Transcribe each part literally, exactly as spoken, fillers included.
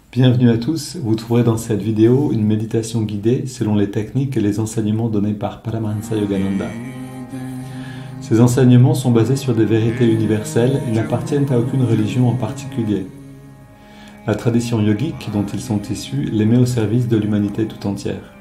Bienvenue à tous, vous trouverez dans cette vidéo une méditation guidée selon les techniques et les enseignements donnés par Paramahansa Yogananda. Ces enseignements sont basés sur des vérités universelles et n'appartiennent à aucune religion en particulier. La tradition yogique dont ils sont issus les met au service de l'humanité tout entière.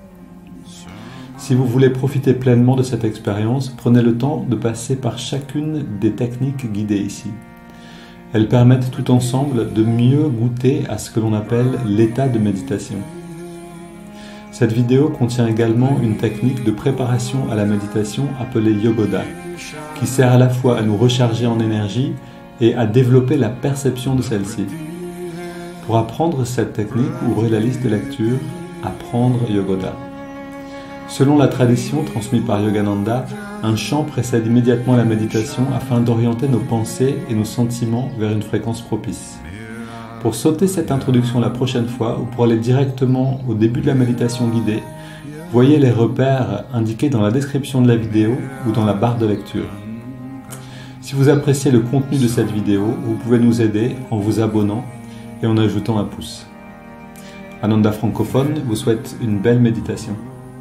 Si vous voulez profiter pleinement de cette expérience, prenez le temps de passer par chacune des techniques guidées ici. Elles permettent tout ensemble de mieux goûter à ce que l'on appelle l'état de méditation. Cette vidéo contient également une technique de préparation à la méditation appelée Yogoda, qui sert à la fois à nous recharger en énergie et à développer la perception de celle-ci. Pour apprendre cette technique, ouvrez la liste de lecture « Apprendre Yogoda ». Selon la tradition transmise par Yogananda, un chant précède immédiatement la méditation afin d'orienter nos pensées et nos sentiments vers une fréquence propice. Pour sauter cette introduction la prochaine fois ou pour aller directement au début de la méditation guidée, voyez les repères indiqués dans la description de la vidéo ou dans la barre de lecture. Si vous appréciez le contenu de cette vidéo, vous pouvez nous aider en vous abonnant et en ajoutant un pouce. Ananda Francophone vous souhaite une belle méditation.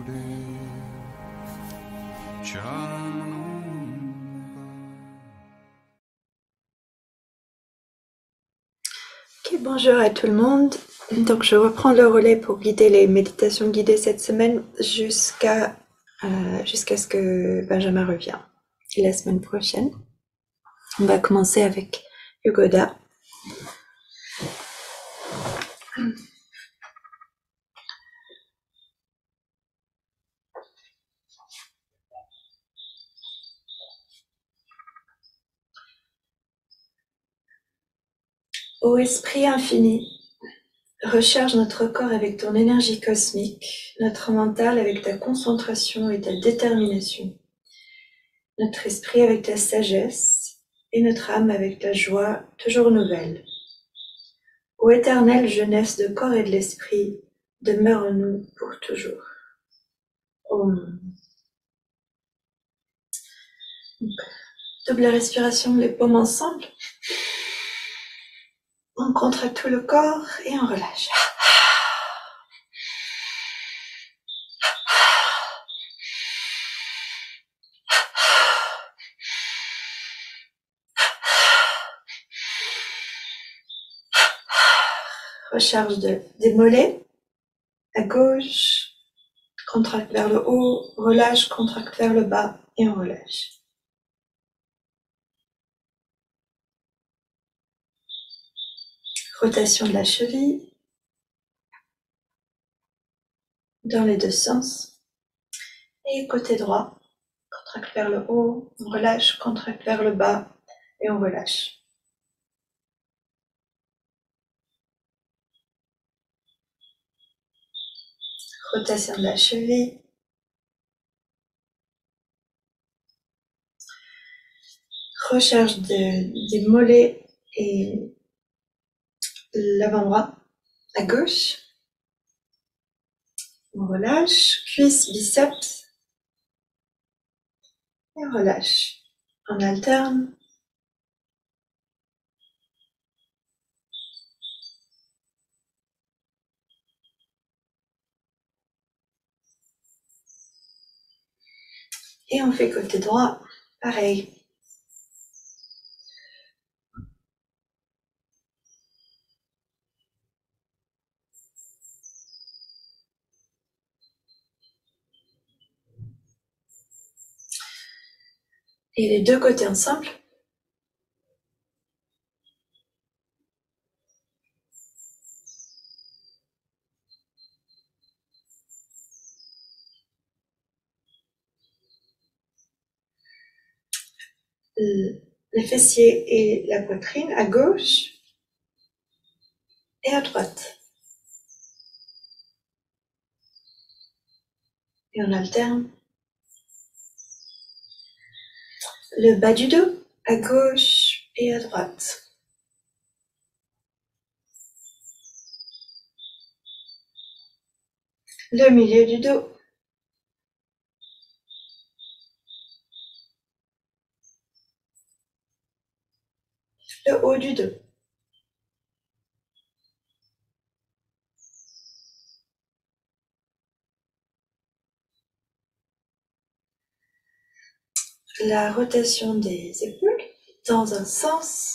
Ok, bonjour à tout le monde. Donc je reprends le relais pour guider les méditations guidées cette semaine jusqu'à euh, jusqu'à ce que Benjamin revienne. Et la semaine prochaine, on va commencer avec Yogoda. Ô Esprit infini, recharge notre corps avec ton énergie cosmique, notre mental avec ta concentration et ta détermination, notre esprit avec ta sagesse et notre âme avec ta joie toujours nouvelle. Ô éternelle jeunesse de corps et de l'esprit, demeure en nous pour toujours. Om. Double respiration, les paumes ensemble. On contracte tout le corps et on relâche. Recharge de, des mollets. À gauche, contracte vers le haut, relâche, contracte vers le bas et on relâche. Rotation de la cheville dans les deux sens. Et côté droit, contracte vers le haut, on relâche, contracte vers le bas et on relâche. Rotation de la cheville. Recharge de, des mollets et l'avant-bras à gauche. On relâche, cuisses, biceps. Et on relâche. On alterne. Et on fait côté droit, pareil. Et les deux côtés ensemble. Les fessiers et la poitrine à gauche et à droite. Et on alterne. Le bas du dos à gauche et à droite. Le milieu du dos. Le haut du dos. la rotation des épaules dans un sens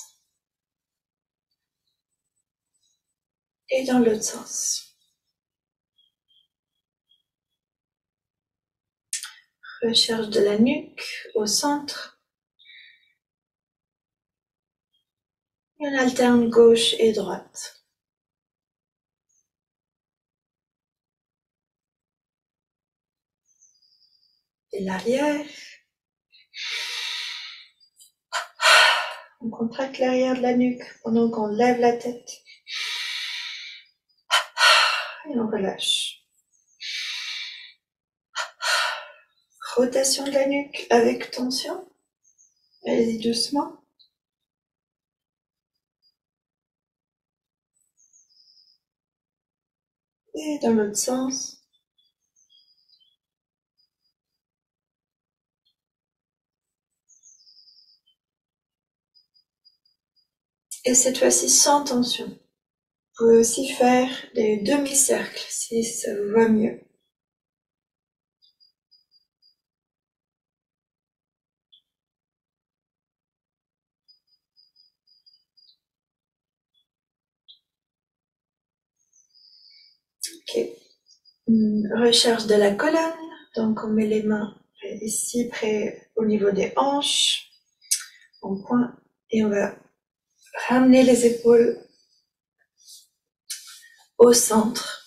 et dans l'autre sens. Recherche de la nuque au centre. Et on alterne gauche et droite. Et l'arrière. On contracte l'arrière de la nuque pendant qu'on lève la tête. Et on relâche. Rotation de la nuque avec tension. Allez-y doucement. Et dans l'autre sens. Et cette fois-ci sans tension. Vous pouvez aussi faire des demi-cercles si ça vous va mieux. Ok. Recherche de la colonne. Donc on met les mains ici près au niveau des hanches, en point, et on va ramener les épaules au centre.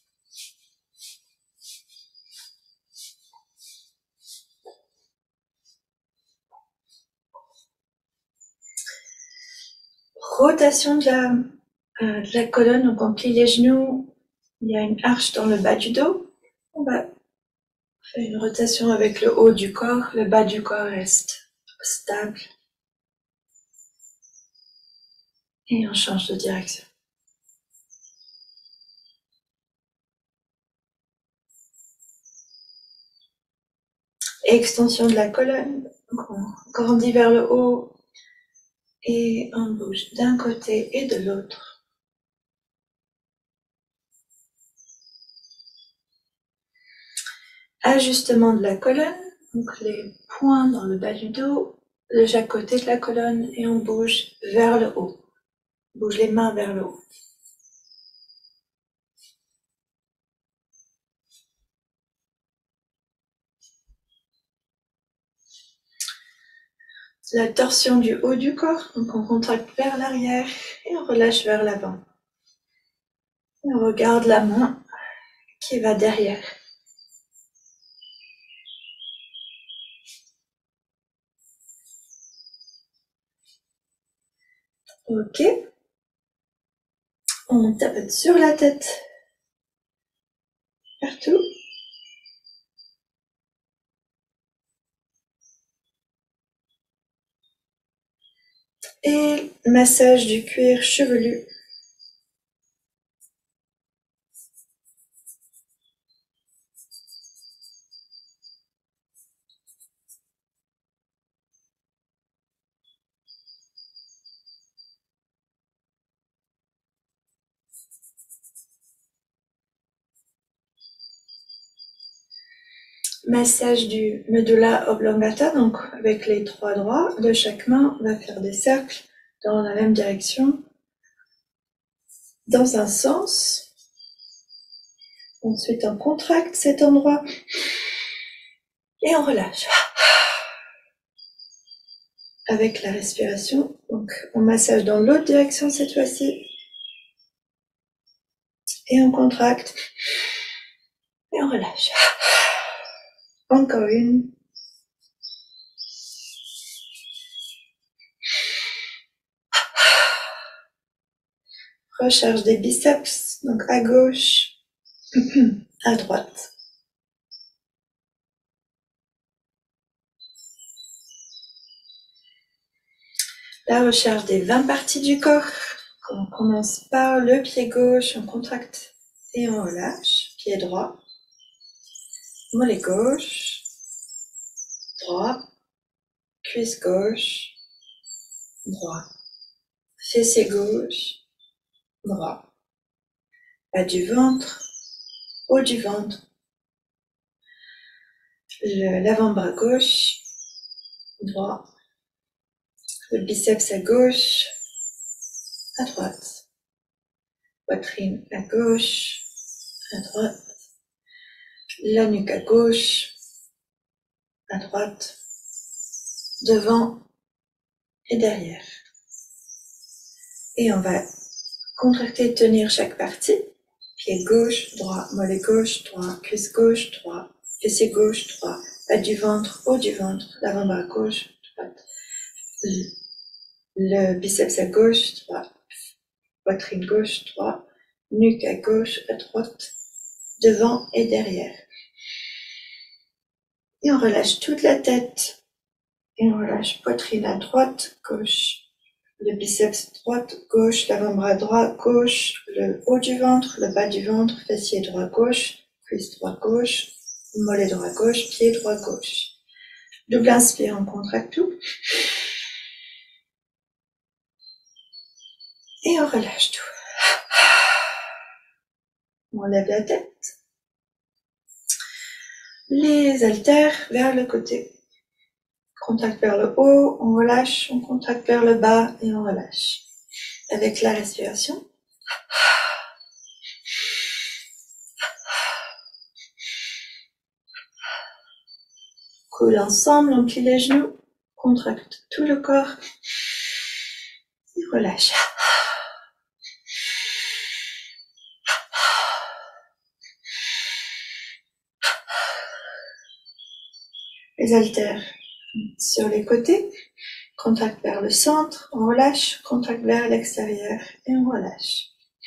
Rotation de la, euh, de la colonne, donc on plie les genoux, il y a une arche dans le bas du dos. On va faire une rotation avec le haut du corps, le bas du corps reste stable. Et on change de direction. Extension de la colonne, donc on grandit vers le haut et on bouge d'un côté et de l'autre. Ajustement de la colonne, donc les poings dans le bas du dos, de chaque côté de la colonne, et on bouge vers le haut. On bouge les mains vers le haut. La torsion du haut du corps, donc on contracte vers l'arrière et on relâche vers l'avant. Et on regarde la main qui va derrière. Ok. On tapote sur la tête. Partout. Et massage du cuir chevelu. Massage du medulla oblongata, donc avec les trois doigts de chaque main, on va faire des cercles dans la même direction, dans un sens. Ensuite, on contracte cet endroit et on relâche. Avec la respiration, donc on massage dans l'autre direction cette fois-ci. Et on contracte et on relâche. Encore une. Recharge des biceps, donc à gauche, à droite. La recharge des vingt parties du corps. On commence par le pied gauche, on contracte et on relâche. Pied droit, mollet gauche, droit, cuisse gauche, droit, fessier gauche, droit, bas du ventre, haut du ventre, l'avant-bras gauche, droit, le biceps à gauche, à droite, poitrine à gauche, à droite, la nuque à gauche, à droite, devant et derrière. Et on va contracter et tenir chaque partie. Pied gauche, droit, mollet gauche, droit, cuisse gauche, droit, fessier gauche, droit, bas du ventre, haut du ventre, l'avant-bras gauche, droite, le, le biceps à gauche, droit, poitrine gauche, droit, nuque à gauche, à droite, devant et derrière. Et on relâche toute la tête. Et on relâche poitrine à droite, gauche, le biceps droite, gauche, l'avant-bras droit, gauche, le haut du ventre, le bas du ventre, fessier droit, gauche, cuisse droit, gauche, mollet droit, gauche, pied droit, gauche. Double inspire, on contracte tout. Et on relâche tout. On lève la tête. Les haltères vers le côté. Contact vers le haut, on relâche, on contracte vers le bas et on relâche. Avec la respiration. Coule ensemble, on plie les genoux, contracte tout le corps et relâche. Les haltères sur les côtés, contact vers le centre, on relâche, contact vers l'extérieur et on relâche.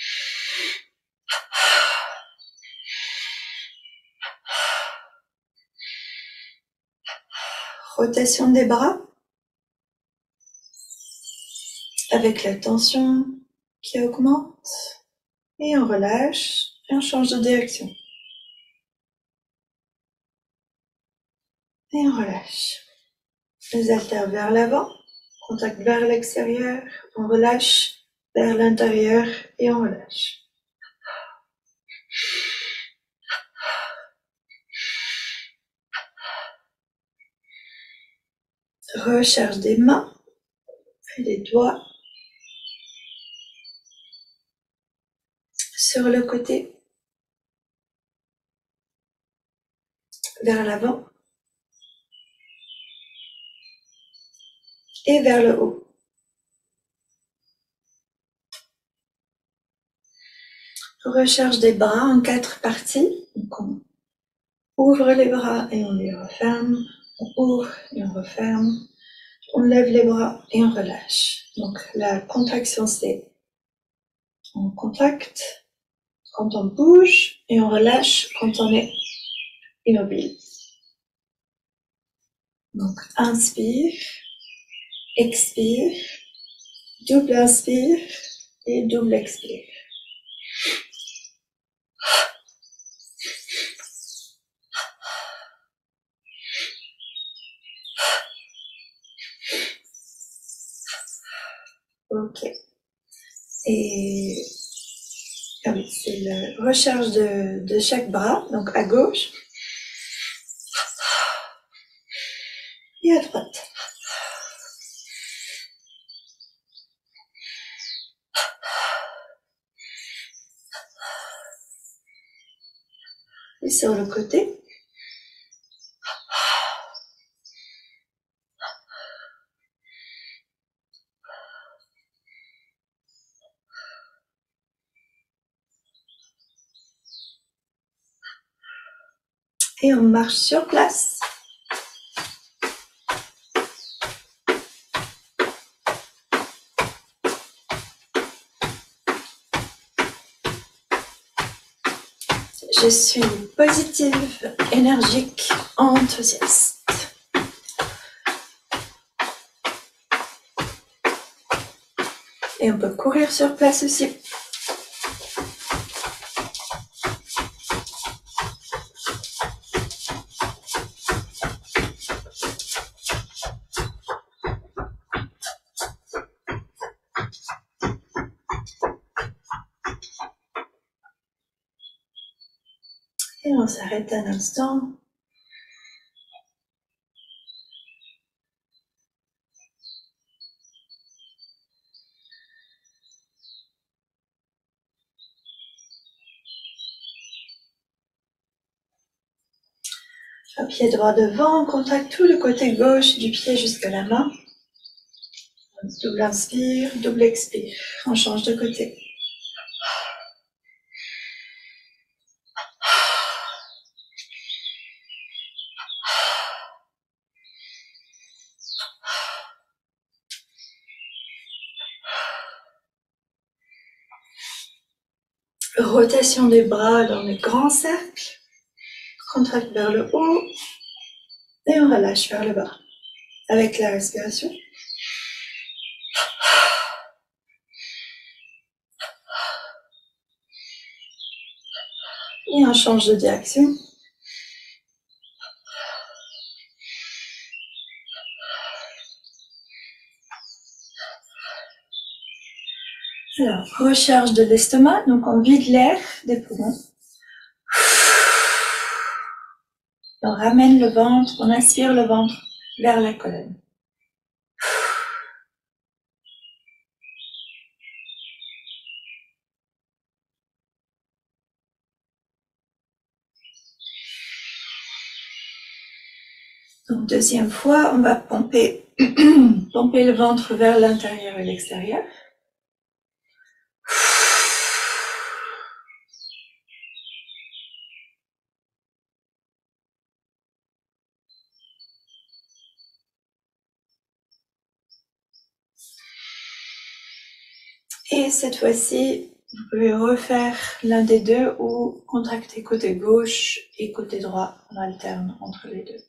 Rotation des bras avec la tension qui augmente et on relâche et on change de direction. Et on relâche. Les haltères vers l'avant, contact vers l'extérieur, on relâche vers l'intérieur et on relâche. Recharge des mains et des doigts sur le côté, vers l'avant et vers le haut. Recharge des bras en quatre parties. Donc on ouvre les bras et on les referme. On ouvre et on referme. On lève les bras et on relâche. Donc la contraction, c'est on contracte quand on bouge et on relâche quand on est immobile. Donc inspire, expire, double inspire et double expire. Ok. Et ah oui, c'est la recharge de, de chaque bras, donc à gauche et à droite. Et sur le côté. Et on marche sur place. Je suis positive, énergique, enthousiaste. Et on peut courir sur place aussi. Et on s'arrête un instant. Un pied droit devant, on contracte tout le côté gauche du pied jusqu'à la main. Double inspire, double expire. On change de côté. Rotation des bras dans les grands cercles. Contracte vers le haut. Et on relâche vers le bas. Avec la respiration. Et on change de direction. Alors, recharge de l'estomac, donc on vide l'air des poumons. On ramène le ventre, on aspire le ventre vers la colonne. Donc, deuxième fois, on va pomper, pomper le ventre vers l'intérieur et l'extérieur. Et cette fois-ci, vous pouvez refaire l'un des deux ou contracter côté gauche et côté droit. On alterne entre les deux.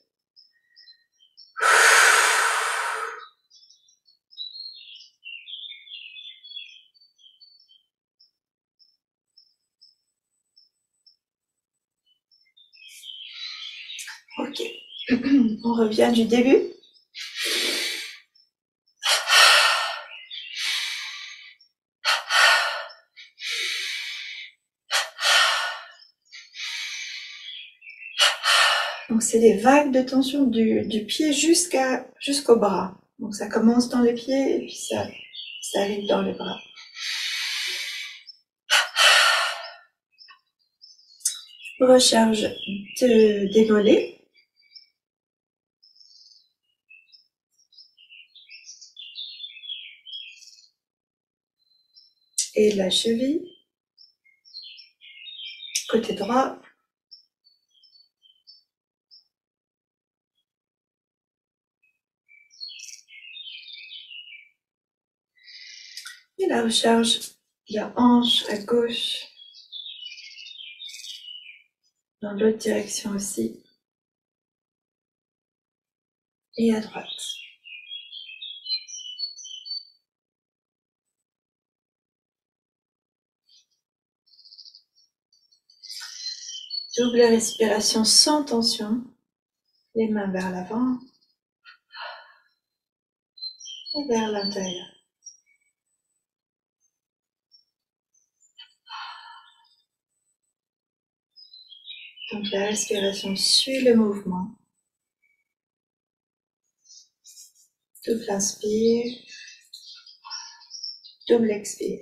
Ok. On revient du début. Donc c'est des vagues de tension du, du pied jusqu'à jusqu'au bras. Donc ça commence dans les pieds et puis ça, ça arrive dans les bras. Recharge de, des mollets. Et la cheville. Côté droit. Et la recharge de la hanche à gauche. Dans l'autre direction aussi. Et à droite. Double respiration sans tension. Les mains vers l'avant. Et vers l'intérieur. Donc la respiration suit le mouvement. Double inspire. Double expire.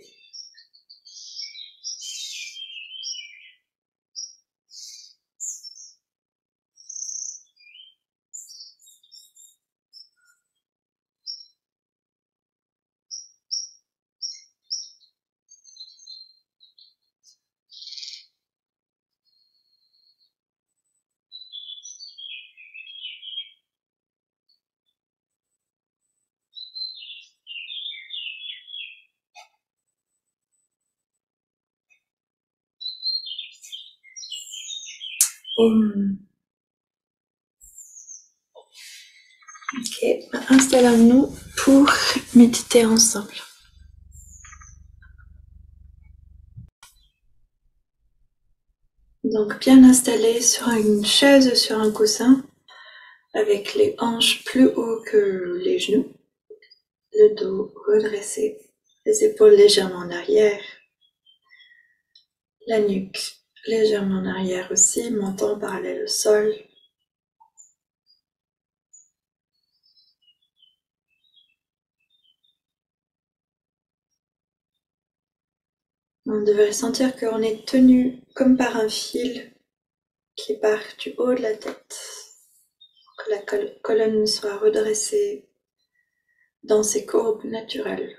Hum. Ok, installons-nous pour méditer ensemble. Donc bien installé sur une chaise ou sur un coussin, avec les hanches plus haut que les genoux, le dos redressé, les épaules légèrement en arrière, la nuque légèrement en arrière aussi, menton parallèle au sol. On devrait sentir qu'on est tenu comme par un fil qui part du haut de la tête que la col colonne soit redressée dans ses courbes naturelles.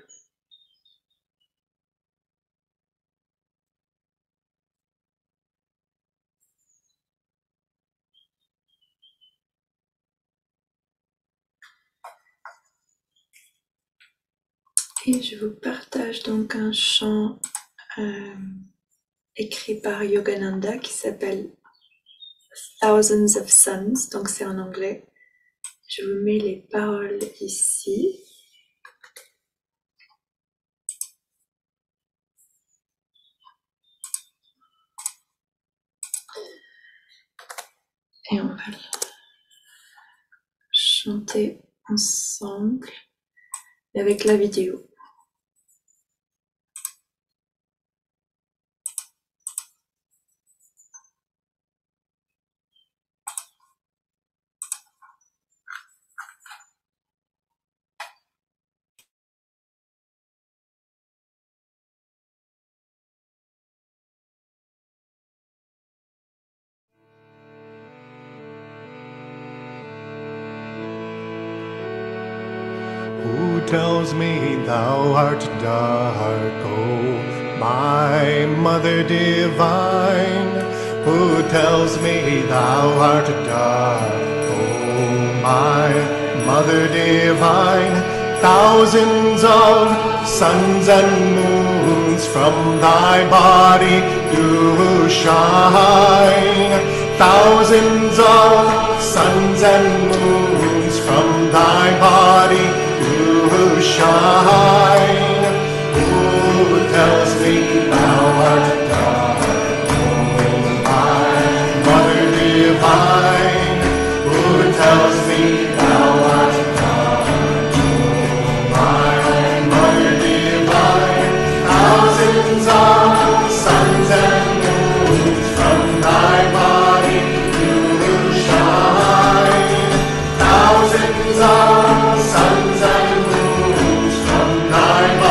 Et je vous partage donc un chant euh, écrit par Yogananda qui s'appelle Thousands of Suns, donc c'est en anglais. Je vous mets les paroles ici. Et on va chanter ensemble avec la vidéo. Who tells me thou art dark, oh, my mother divine? Who tells me thou art dark, oh, my mother divine? Thousands of suns and moons from thy body do shine. Thousands of suns and moons from thy body do shine. Who tells me thou art dark, oh, my mother divine? Who tells me thou art dark, oh, my mother divine? Thousands of suns and moons from thy body do shine. Thousands of suns and moons from thy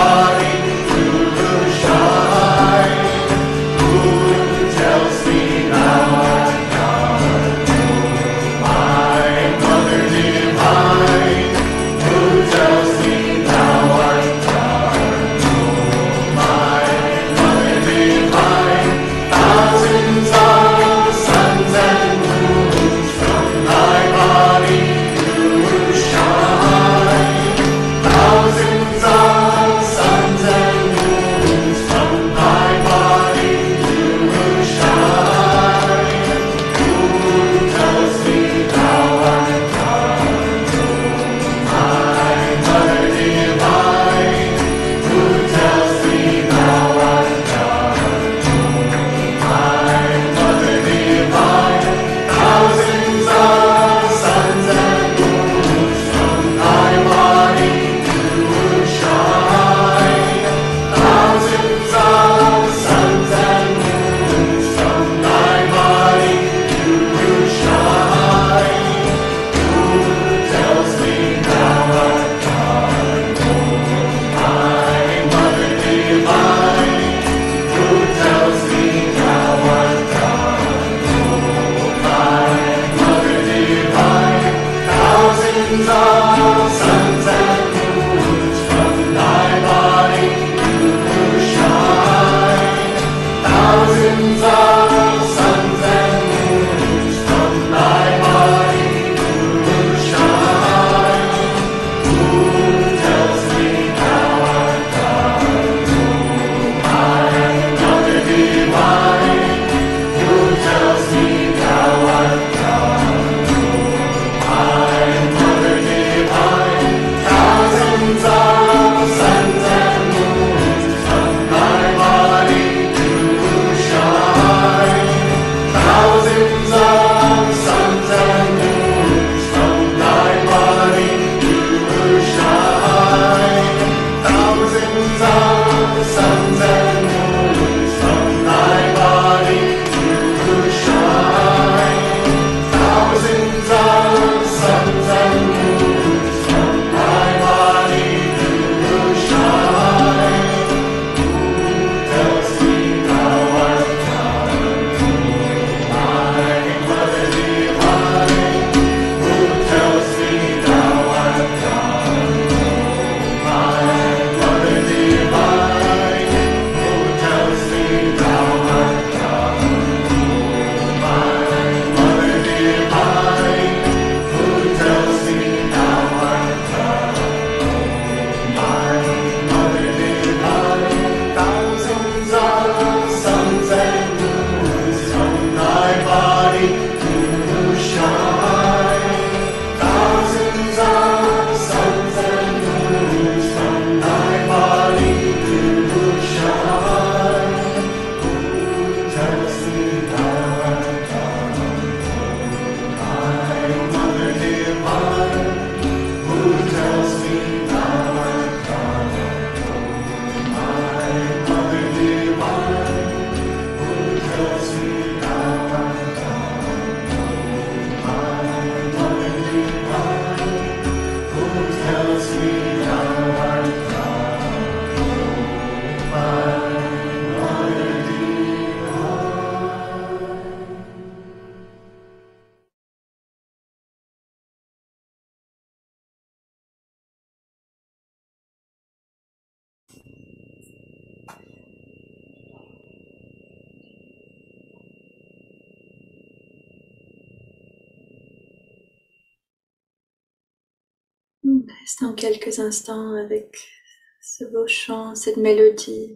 Restons quelques instants avec ce beau chant, cette mélodie,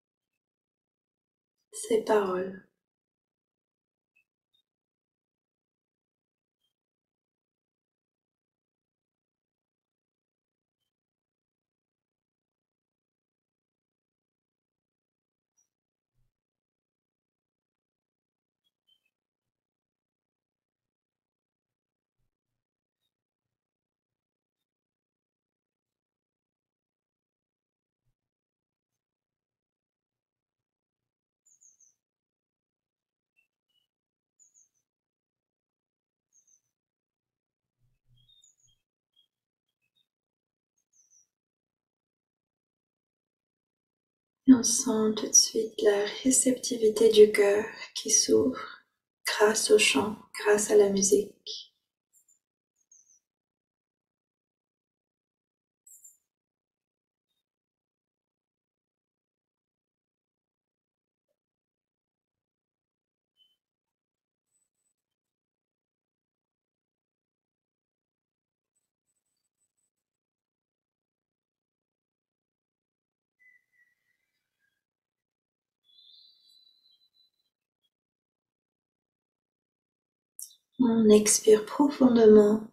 ces paroles. Et on sent tout de suite la réceptivité du cœur qui s'ouvre grâce au chant, grâce à la musique. On expire profondément.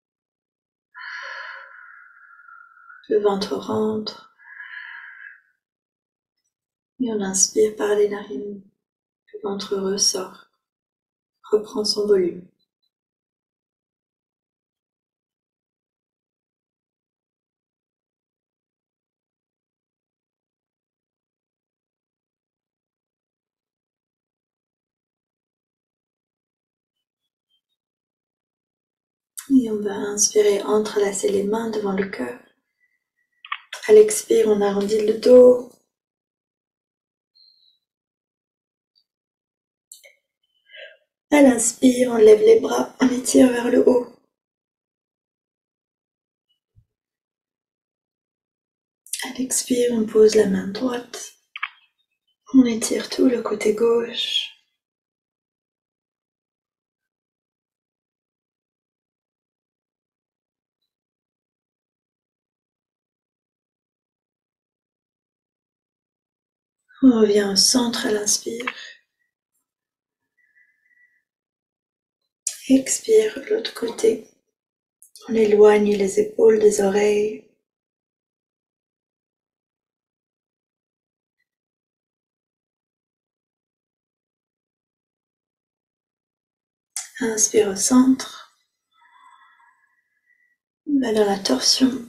Le ventre rentre. Et on inspire par les narines. Le ventre ressort. Reprend son volume. Et on va inspirer, entrelacer les mains devant le cœur. À l'expire, on arrondit le dos. À l'inspire, on lève les bras, on les tire vers le haut. À l'expire, on pose la main droite. On étire tout le côté gauche. On revient au centre à l'inspire. Expire de l'autre côté. On éloigne les épaules des oreilles. Inspire au centre. On va dans la torsion.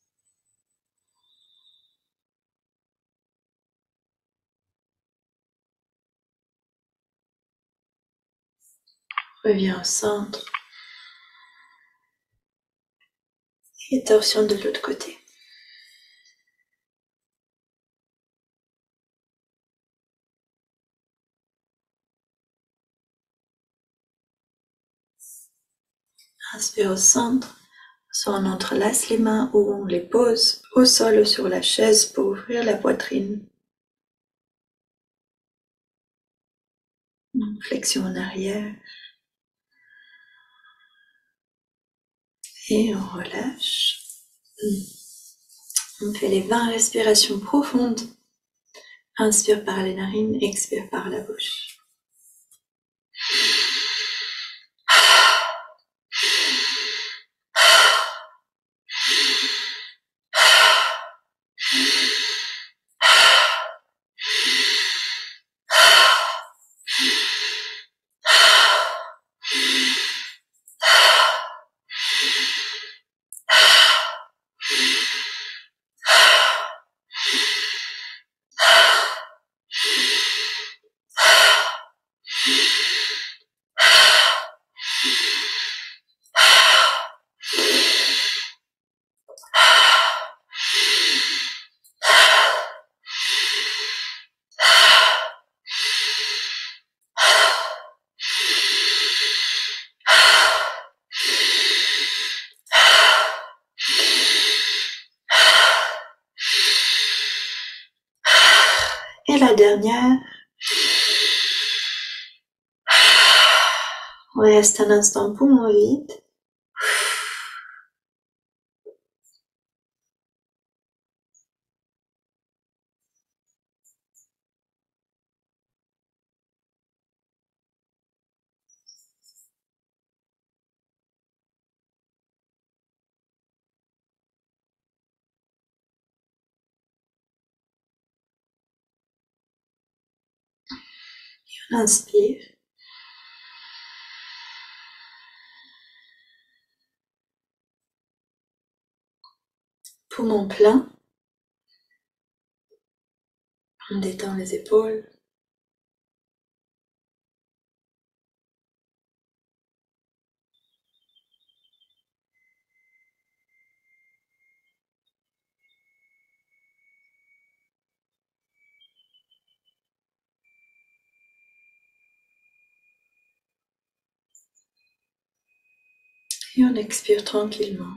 Reviens au centre. Et torsion de l'autre côté. Inspire au centre. Soit on entrelace les mains ou on les pose au sol ou sur la chaise pour ouvrir la poitrine. Flexion en arrière. Et on relâche. On fait les vingt respirations profondes. Inspire par les narines, expire par la bouche. Et la dernière. On reste un instant poumon vide. On inspire. Poumon plein. On détend les épaules. Et on expire tranquillement.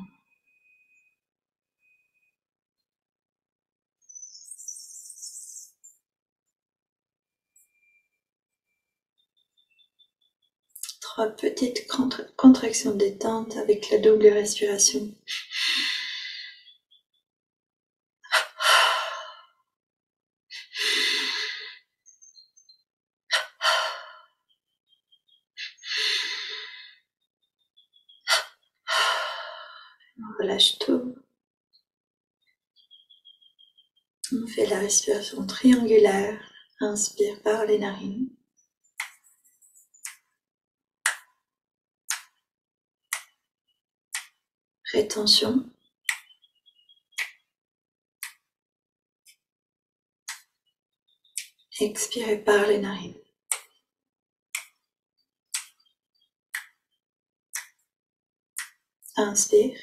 Trois petites contra contractions de détente avec la double respiration. On relâche tout. On fait la respiration triangulaire. Inspire par les narines. Rétention. Expirez par les narines. Inspire.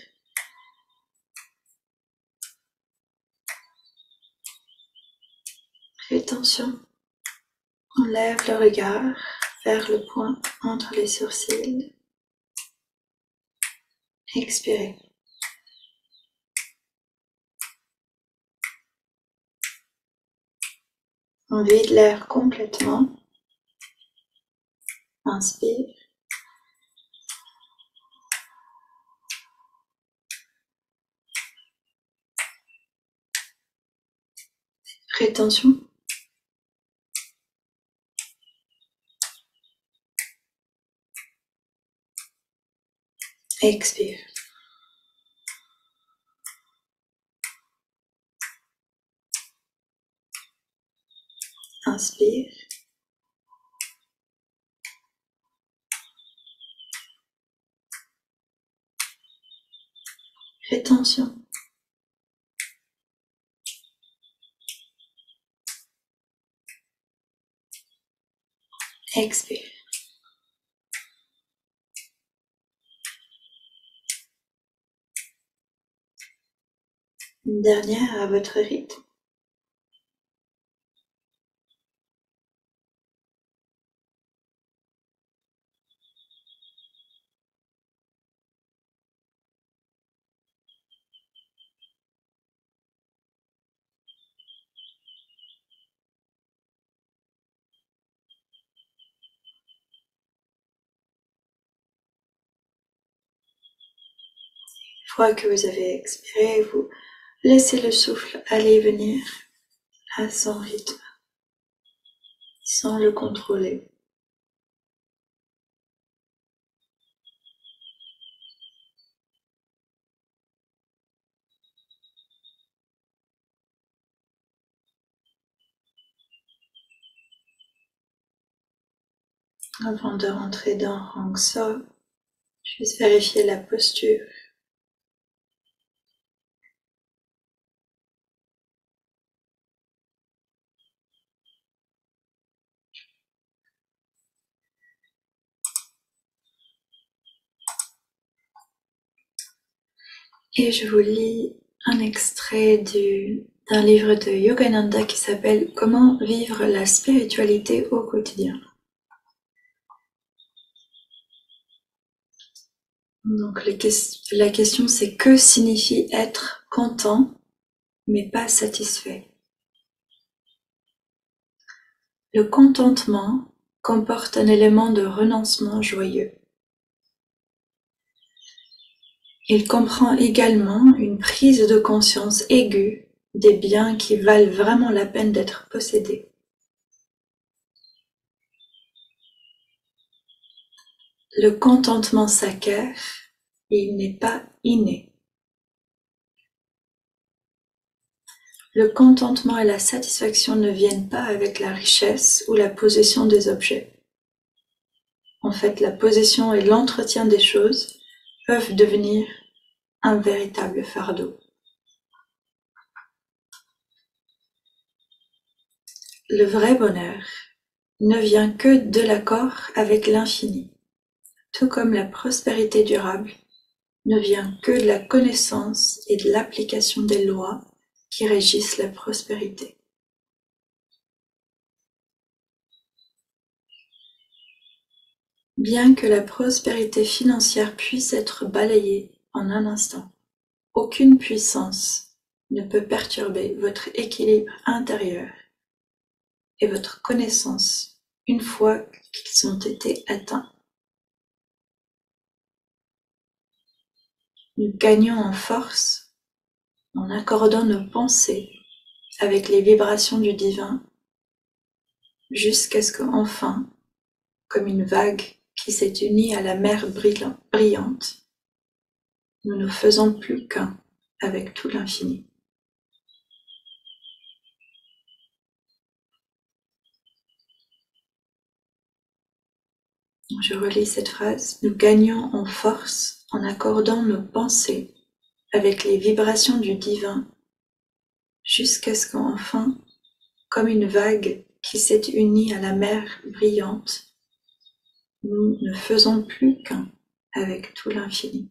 Rétention. On lève le regard vers le point entre les sourcils. Expirez. On vide l'air complètement. Inspire. Rétention. Expire. Inspire. Rétention. Expire. Une dernière à votre rythme. Une fois que vous avez expiré, vous laissez le souffle aller et venir à son rythme, sans le contrôler. Avant de rentrer dans Hong So, juste vérifier la posture. Et je vous lis un extrait du, d'un livre de Yogananda qui s'appelle « Comment vivre la spiritualité au quotidien ». Donc les que- la question c'est que signifie être content mais pas satisfait. Le contentement comporte un élément de renoncement joyeux. Il comprend également une prise de conscience aiguë des biens qui valent vraiment la peine d'être possédés. Le contentement s'acquiert et il n'est pas inné. Le contentement et la satisfaction ne viennent pas avec la richesse ou la possession des objets. En fait, la possession et l'entretien des choses peuvent devenir un véritable fardeau. Le vrai bonheur ne vient que de l'accord avec l'infini, tout comme la prospérité durable ne vient que de la connaissance et de l'application des lois qui régissent la prospérité. Bien que la prospérité financière puisse être balayée en un instant, aucune puissance ne peut perturber votre équilibre intérieur et votre connaissance une fois qu'ils ont été atteints. Nous gagnons en force en accordant nos pensées avec les vibrations du divin jusqu'à ce qu'enfin, comme une vague qui s'est unie à la mer brillante, nous ne faisons plus qu'un avec tout l'infini. Je relis cette phrase. Nous gagnons en force en accordant nos pensées avec les vibrations du divin jusqu'à ce qu'enfin, comme une vague qui s'est unie à la mer brillante, nous ne faisons plus qu'un avec tout l'infini.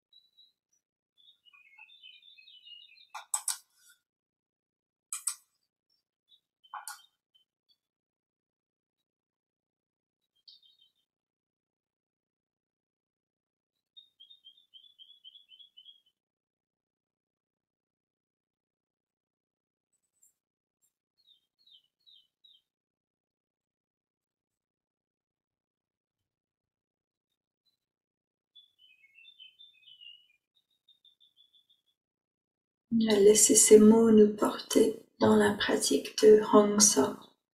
Laissez ces mots nous porter dans la pratique de Hong So.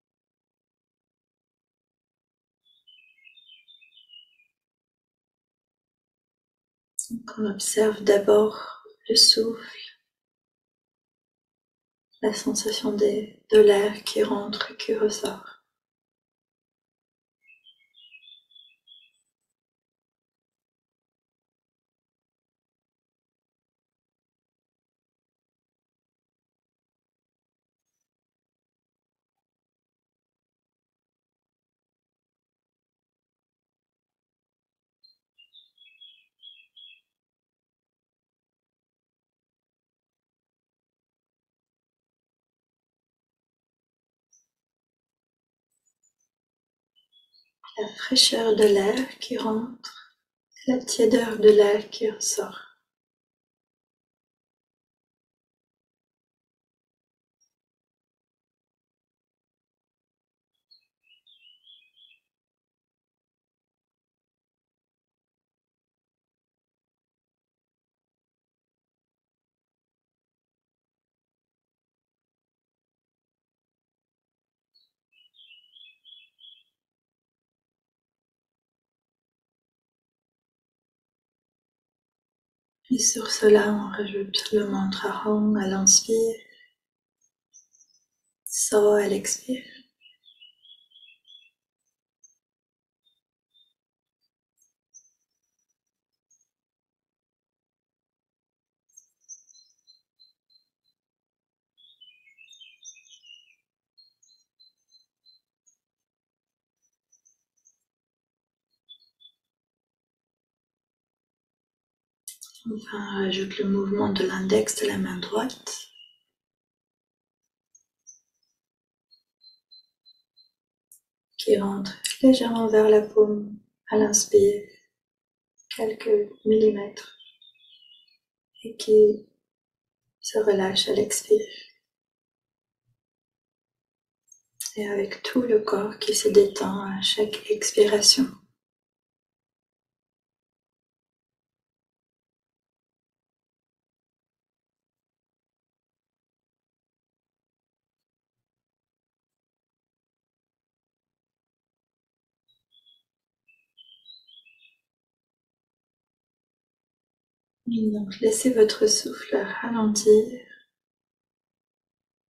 Donc on observe d'abord le souffle, la sensation des, de l'air qui rentre et qui ressort. La fraîcheur de l'air qui rentre, la tiédeur de l'air qui ressort. Et sur cela, on rajoute le mantra Hong à l'inspire, So à l'expire. Enfin, on rajoute le mouvement de l'index de la main droite. Qui rentre légèrement vers la paume à l'inspire, quelques millimètres, et qui se relâche à l'expire. Et avec tout le corps qui se détend à chaque expiration. Et donc laissez votre souffle ralentir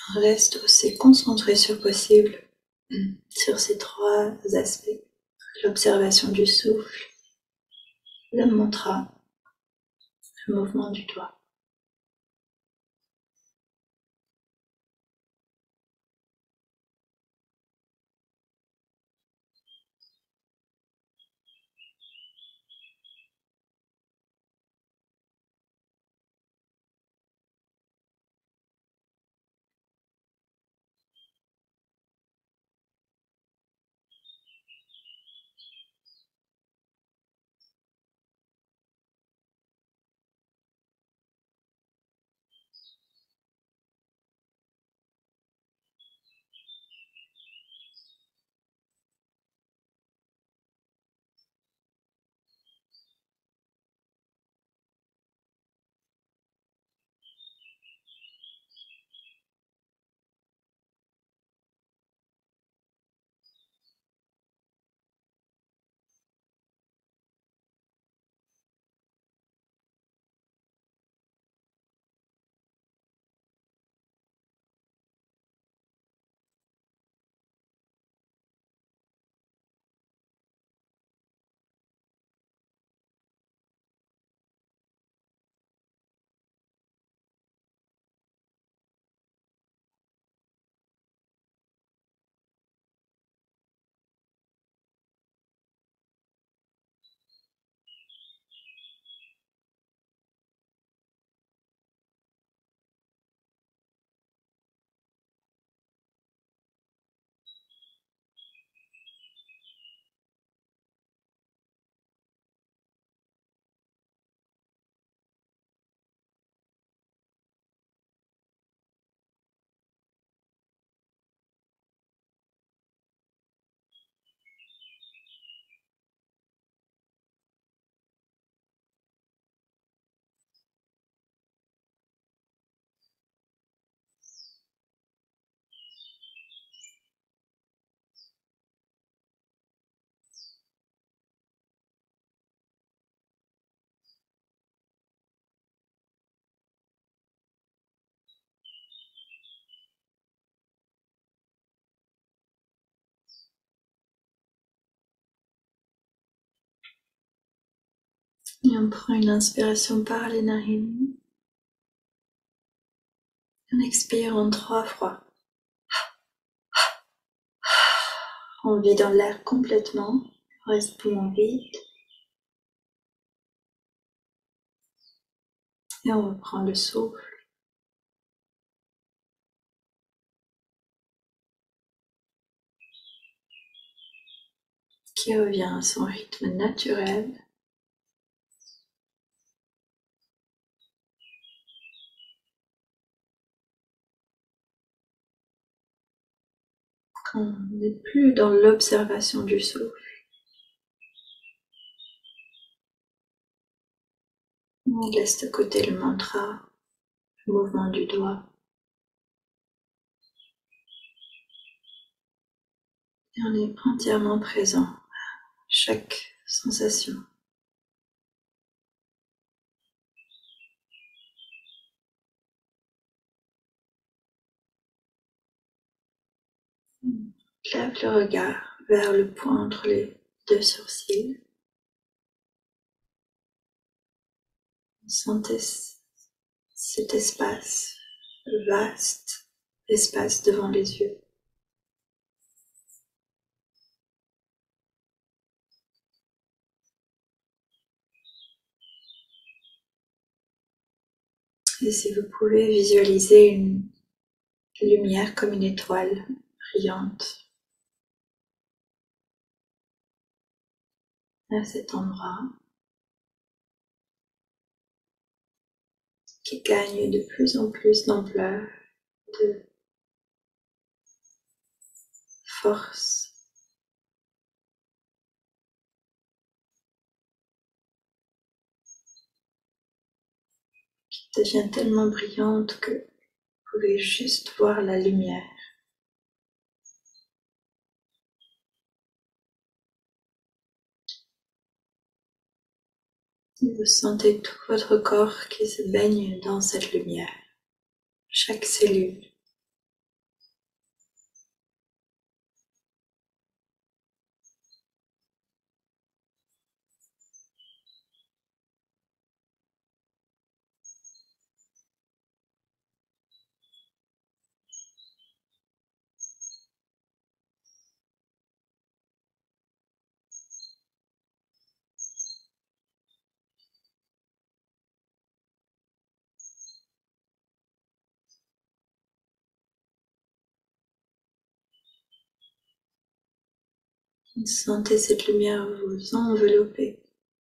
On reste aussi concentré sur possible sur ces trois aspects. L'observation du souffle, le mantra, le mouvement du doigt. Et on prend une inspiration par les narines. On expire en trois fois. On vide l'air complètement. On reste poumon vide. Et on reprend le souffle. Qui revient à son rythme naturel. On n'est plus dans l'observation du souffle. On laisse de côté le mantra, le mouvement du doigt. Et on est entièrement présent à chaque sensation. On lève le regard vers le point entre les deux sourcils. Sentez cet espace, le vaste espace devant les yeux. Et si vous pouvez visualiser une lumière comme une étoile brillante à cet endroit, qui gagne de plus en plus d'ampleur, de force. Qui devient tellement brillante que vous pouvez juste voir la lumière. Et vous sentez tout votre corps qui se baigne dans cette lumière, chaque cellule. Sentez cette lumière vous envelopper.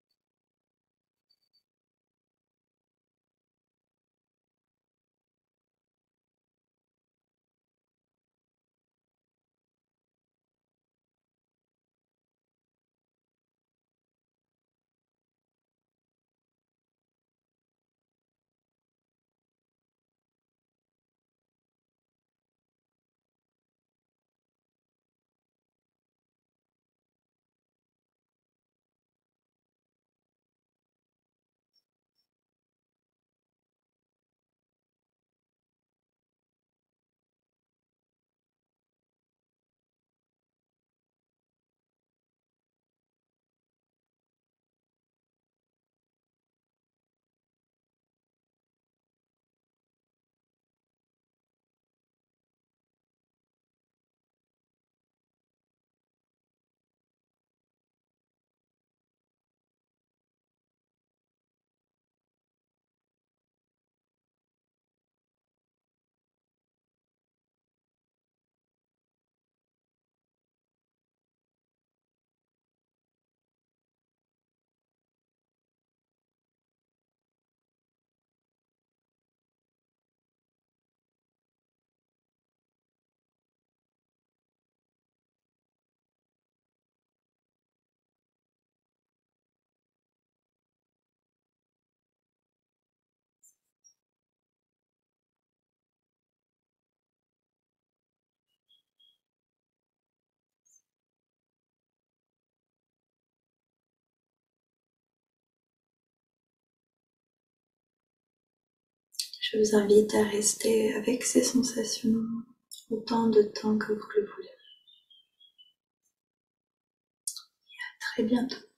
Je vous invite à rester avec ces sensations autant de temps que vous le voulez. Et à très bientôt.